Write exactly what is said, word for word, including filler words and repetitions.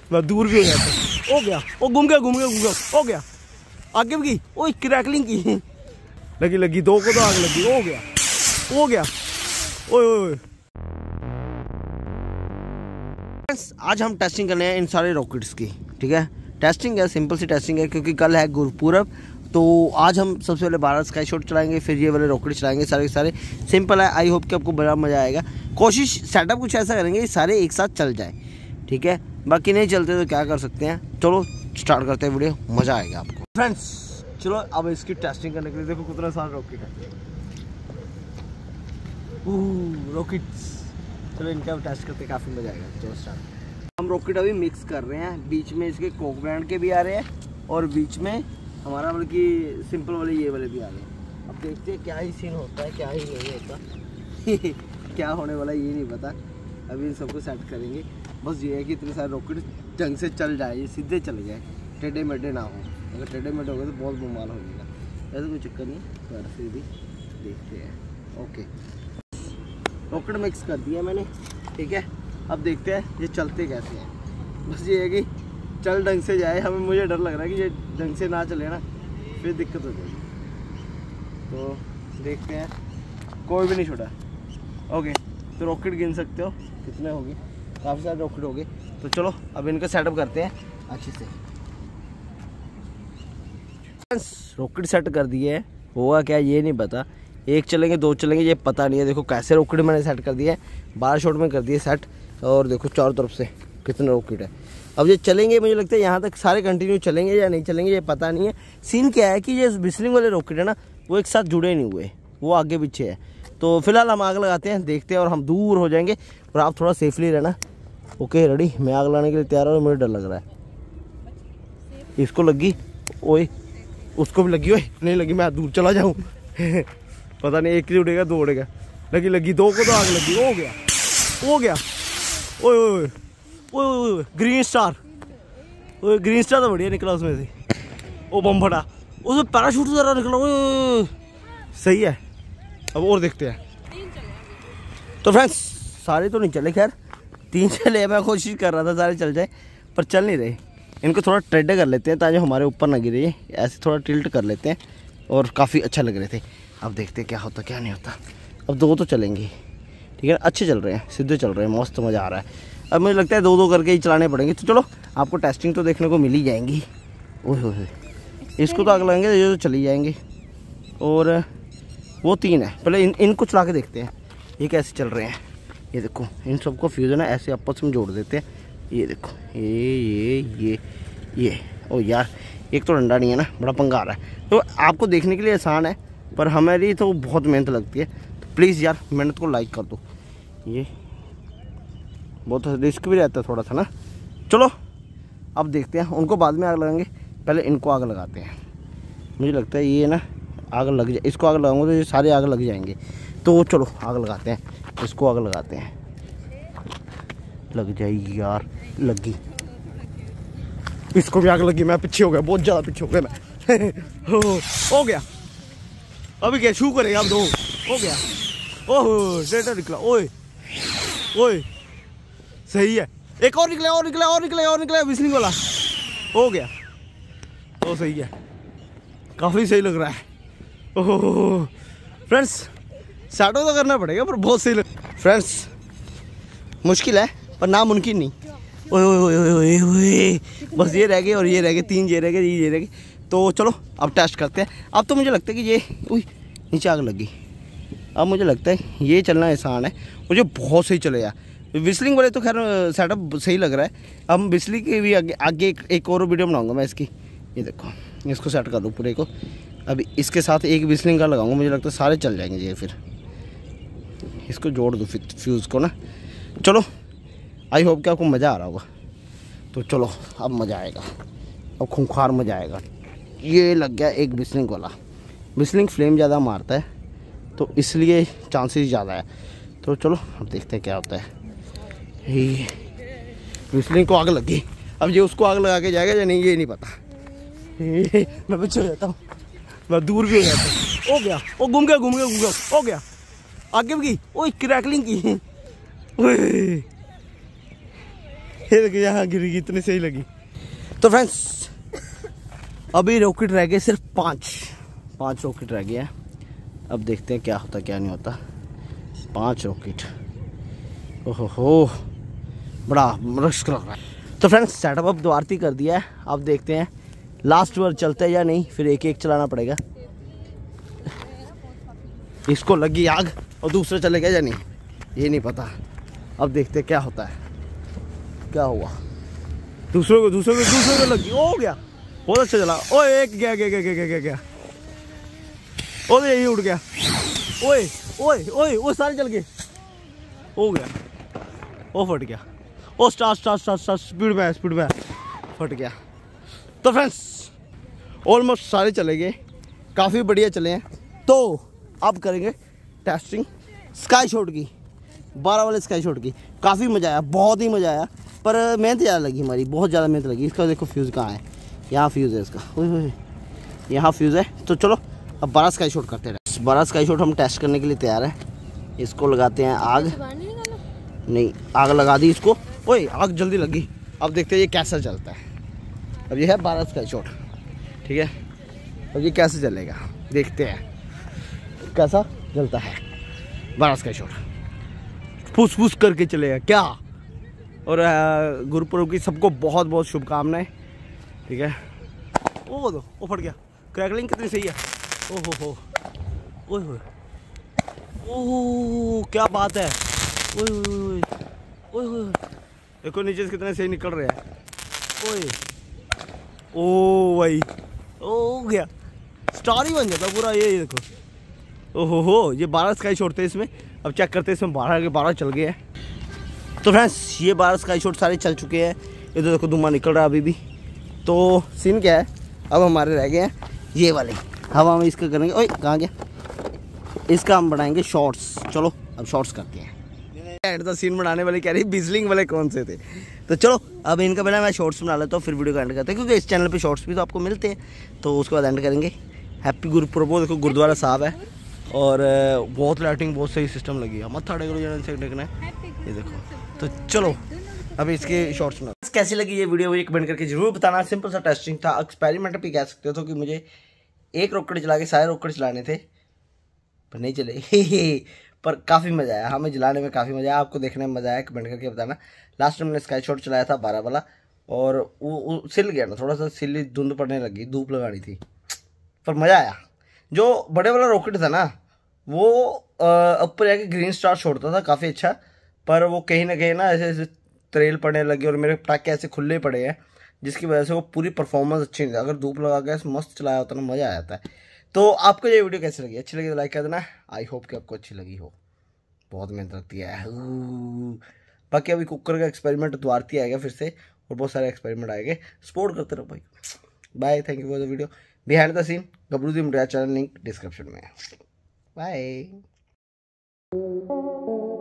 मैं दूर भी हो जाता। हो गया, वो घूम गया घूम गया घूम गया, हो गया। आगे भी की, ओ क्रैकलिंग की लगी लगी, दो को तो आग लगी। हो गया हो गया। ओए ओए, आज हम टेस्टिंग करने हैं इन सारे रॉकेट्स की। ठीक है, टेस्टिंग है, सिंपल सी टेस्टिंग है, क्योंकि कल है गुरुपूरब। तो आज हम सबसे पहले बारह स्काई शॉट चलाएंगे, फिर ये वाले रॉकेट चलाएंगे। सारे के सारे सिंपल है। आई होप कि आपको बड़ा मज़ा आएगा। कोशिश सेटअप कुछ ऐसा करेंगे सारे एक साथ चल जाए। ठीक है, बाकी नहीं चलते तो क्या कर सकते हैं। चलो स्टार्ट करते हैं वीडियो, मज़ा आएगा आपको। फ्रेंड्स चलो अब इसकी टेस्टिंग करने के लिए देखो कितना सारा रॉकेट है। रॉकेट्स, चलो इनका टेस्ट करते काफ़ी मज़ा आएगा। चलो स्टार्ट। हम रॉकेट अभी मिक्स कर रहे हैं। बीच में इसके कोक ब्रांड के भी आ रहे हैं और बीच में हमारा बल्कि सिंपल वाले ये वाले भी आ रहे हैं। अब देखते हैं क्या ही सीन होता है, क्या ही नहीं होता क्या होने वाला ये नहीं पता। अभी इन सबको सेट करेंगे। बस ये है कि इतने सारे रॉकेट ढंग से चल जाए, ये सीधे चले जाए, टेढ़े मेढ़े ना हो। अगर टेढ़े मेढ़े हो गए तो बहुत बीमार हो जाएगा। ऐसा कोई चक्कर नहीं, तो ऐसे भी देखते हैं। ओके, रॉकेट मिक्स कर दिया मैंने। ठीक है, अब देखते हैं ये चलते कैसे हैं। बस ये है कि चल ढंग से जाए। हमें मुझे डर लग रहा है कि ये ढंग से ना चले ना, फिर दिक्कत हो जाएगी। तो देखते हैं, कोई भी नहीं छोड़ा। ओके, तो रॉकेट गिन सकते हो कितने होगी, काफ़ी सारे रॉकेट हो गए। तो चलो अब इनका सेटअप करते हैं अच्छे से। रॉकेट सेट कर दिए है, होगा क्या ये नहीं पता। एक चलेंगे दो चलेंगे ये पता नहीं है। देखो कैसे रॉकेट मैंने सेट कर दिया है, बारह शॉट में कर दिए सेट। और देखो चारों तरफ से कितने रॉकेट है। अब ये चलेंगे, मुझे लगता है यहाँ तक सारे कंटिन्यू चलेंगे या नहीं चलेंगे ये पता नहीं है। सीन क्या है कि ये बिस्लिंग वाले रॉकेट है ना, वो एक साथ जुड़े नहीं हुए, वो आगे पीछे है। तो फिलहाल हम आग लगाते हैं, देखते हैं और हम दूर हो जाएंगे और आप थोड़ा सेफली रहना। ओके रेडी, मैं आग लगाने के लिए तैयार हूँ। मुझे डर लग रहा है। इसको लगी, ओए उसको भी लगी, ओए नहीं लगी, मैं दूर चला जाऊँ पता नहीं एक ही उड़ेगा दो उड़ेगा। लगी लगी, दो को तो आग लगी। हो गया हो गया। ओए ओए ओए, ग्रीन स्टार, ओए ग्रीन स्टार तो बढ़िया निकला उसमें से। ओ बम फटा, उसमें पैराशूट जरा निकला। ओए सही है। अब और देखते हैं। तो फ्रेंड्स सारे तो नहीं चले, खैर तीन चले। मैं कोशिश कर रहा था सारे चल जाए, पर चल नहीं रहे। इनको थोड़ा टेढ़े कर लेते हैं ताकि हमारे ऊपर ना गिरे। ऐसे थोड़ा टिल्ट कर लेते हैं और काफ़ी अच्छा लग रहे थे। अब देखते हैं क्या होता क्या नहीं होता। अब दो तो चलेंगे, ठीक है, अच्छे चल रहे हैं, सीधे चल रहे हैं, मस्त मज़ा आ रहा है। अब मुझे लगता है दो दो करके ही चलाने पड़ेंगे। तो चलो आपको टेस्टिंग तो देखने को मिल ही जाएंगी। ओह हो, इसको तो आग लगाएंगे ये तो चली जाएंगे। और वो तीन है, पहले इन इनको चला के देखते हैं ये कैसे चल रहे हैं। ये देखो इन सबको फ्यूज़न है, ऐसे आपस में जोड़ देते हैं। ये देखो ये ये ये ये ओ यार, एक तो डंडा नहीं है ना, बड़ा पंगा आ रहा है। तो आपको देखने के लिए आसान है, पर हमारी तो बहुत मेहनत लगती है। तो प्लीज़ यार मेहनत को लाइक कर दो। ये बहुत रिस्क भी रहता है थोड़ा सा ना। चलो अब देखते हैं, उनको बाद में आग लगाएंगे, पहले इनको आग लगाते हैं। मुझे लगता है ये ना आग लग जाए, इसको आग लगाऊंगा तो ये सारे आग लग जाएंगे। तो चलो आग लगाते हैं, इसको आग लगाते हैं। लग जाएगी यार, लगी, इसको भी आग लगी। मैं पीछे हो गया, बहुत ज़्यादा पीछे हो गया मैं हो, हो गया। अभी क्या शू करेगा, अब दो हो गया। ओह डेटा निकला, ओए ओए सही है। एक और निकला और निकला और निकला और निकला बिस्लिंग वाला। हो गया, ओ सही है, काफ़ी सही लग रहा है। ओह फ्रेंड्स शैडो तो करना पड़ेगा, पर बहुत सही लग। फ्रेंड्स मुश्किल है पर नामुमकिन नहीं। ओए ओए ओए ओए, बस ये रह गए और ये रह गए, तीन ये रह गए, ये रह गए। तो चलो अब टेस्ट करते हैं। अब तो मुझे लगता है कि ये उई नीचे आग लगी। अब मुझे लगता है ये चलना आसान है, मुझे बहुत सही चले यार। विस्लिंग वाले तो खैर सेटअप सही लग रहा है। अब बिजली की भी आगे आगे एक, एक और वीडियो बनाऊंगा मैं इसकी। ये देखो इसको सेट कर दूँ पूरे को। अभी इसके साथ एक विस्लिंग का लगाऊंगा, मुझे लगता है सारे चल जाएंगे ये। फिर इसको जोड़ दूँ फ्यूज़ को ना। चलो आई होप कि आपको मज़ा आ रहा होगा। तो चलो अब मज़ा आएगा, अब खूंखार मज़ा आएगा। ये लग गया एक विस्लिंग वाला। विस्लिंग फ्लेम ज़्यादा मारता है तो इसलिए चांसेस ज़्यादा है। तो चलो अब देखते हैं क्या होता है। ये विस्लिंग को आग लगी, अब ये उसको आग लगा के जाएगा या नहीं ये नहीं पता। मैं पीछे हो जाता हूँ, मैं दूर भी हो जाता हूँ। हो गया, वो घूम गया घूम गया घूम गया, हो गया। आगे भी की, ओ क्रैकलिंग की। ये देखिए यहाँ गिरी, इतनी सही लगी। तो फ्रेंड्स अभी रॉकेट रह गए सिर्फ पाँच पाँच रॉकेट रह गए हैं। अब देखते हैं क्या होता क्या नहीं होता। पाँच रॉकेट, ओहो हो, बड़ा रिस्क लग रहा है। तो फ्रेंड्स सेटअप अब द्वारती कर दिया है। अब देखते हैं लास्ट बार चलता है या नहीं, फिर एक एक चलाना पड़ेगा। इसको लगी आग और दूसरा चलेगा या नहीं ये नहीं पता। अब देखते हैं क्या होता है, क्या हुआ। दूसरों को दूसरों को दूसरों को लगी, हो गया, बहुत अच्छा चला। ओए एक गया गया गया गया गया गया ओए यही उड़ गया। ओए ओए ओए वो सारे चल गए, हो गया, वो फट गया। ओ start start start start speed में स्पीड में फट गया। तो फ्रेंड्स ऑलमोस्ट सारे चले गए, काफ़ी बढ़िया चले हैं। तो अब करेंगे टेस्टिंग स्काई शॉट की, बारह वाले स्काई शॉट की। काफ़ी मज़ा आया, बहुत ही मज़ा आया, पर मेहनत ज़्यादा लगी हमारी, बहुत ज़्यादा मेहनत लगी। इसका देखो फ्यूज़ कहाँ है, यहाँ फ्यूज़ है इसका, ओए यहाँ फ्यूज़ है। तो चलो अब बारह स्काई शॉट करते हैं। बारह स्काई शॉट हम टेस्ट करने के लिए तैयार हैं। इसको लगाते हैं आग, नहीं आग लगा दी इसको। ओए आग जल्दी लगी। अब देखते हैं ये कैसा चलता है। अब ये है बारह स्काई शॉट, ठीक है। अब ये कैसे चलेगा देखते हैं कैसा चलता है। बारह स्काई शॉट फूस फूस करके चलेगा क्या। और गुरुपुरब की सबको बहुत बहुत शुभकामनाएं, ठीक है। ओ दो वो फट गया, क्रैकलिंग कितनी सही है। ओहो हो, ओए होए, ओह क्या बात है। ओए ओए ओए ओए, देखो नीचे से कितने सही निकल रहे हैं। ओए ओ भाई, ओ गया, स्टार ही बन जाता पूरा। ये देखो, ओहो हो, ये बारह स्काई शॉट थे इसमें। अब चेक करते हैं इसमें बारह के बारह चल गए हैं। तो फ्रेंड्स ये बारह स्काई शॉट सारे चल चुके हैं। ये तो देखो धुआं निकल रहा है अभी भी। तो सीन क्या है, अब हमारे रह गए हैं ये वाले। अब हम इसका करेंगे, ओए कहाँ गया, इसका हम बनाएंगे शॉर्ट्स। चलो अब शॉर्ट्स करते हैं। एंड द सीन बनाने वाले कह रही बिजलिंग वाले कौन से थे। तो चलो अब इनका पहले मैं शॉर्ट्स बना लेता हूँ, फिर वीडियो का एंड करते हैं, क्योंकि इस चैनल पे शॉर्ट्स भी तो आपको मिलते हैं। तो उसके बाद एंड करेंगे। हैप्पी गुरुपुरब। देखो गुरुद्वारा साहब है और बहुत लाइटिंग, बहुत सही सिस्टम लगी है। मत्था टेक लो जन से टेकना है, ये देखो। तो चलो अभी इसके शॉर्ट्स में कैसी लगी ये वीडियो, मुझे कमेंट करके जरूर बताना। सिंपल सा टेस्टिंग था, एक्सपेरिमेंट भी कह सकते हो, कि मुझे एक रॉकेट चला के सारे रॉकेट चलाने थे पर नहीं चले। पर काफ़ी मज़ा आया, हमें जलाने में काफ़ी मज़ा आया। आपको देखने में मज़ा आया, कमेंट करके बताना। लास्ट में मैंने स्काई शॉट चलाया था बारह वाला, और वो, वो सिल गया ना, थोड़ा सा सिली, धुंध पड़ने लगी, धूप लगानी थी, पर मज़ा आया। जो बड़े वाला रॉकेट था ना, वो ऊपर जाके ग्रीन स्टार छोड़ता था, काफ़ी अच्छा। पर वो कहीं ना कहीं ना ऐसे ऐसे त्रेल पड़ने लगे और मेरे पटाखे ऐसे खुले पड़े हैं, जिसकी वजह से वो पूरी परफॉर्मेंस अच्छी नहीं थी। अगर धूप लगा के मस्त चलाया होता ना, मज़ा आ जाता है। तो आपको ये वीडियो कैसी लगी, अच्छी लगी तो लाइक कर देना। आई होप कि आपको अच्छी लगी हो। बहुत मेहनत लगती है। बाकी अभी कुकर का एक्सपेरिमेंट द्वारती आएगा फिर से, और बहुत सारे एक्सपेरिमेंट आएंगे। सपोर्ट करते रहो भाई। Bye, thank you for the video. Behind the scene Gabru Di channel, link description में है। बाय।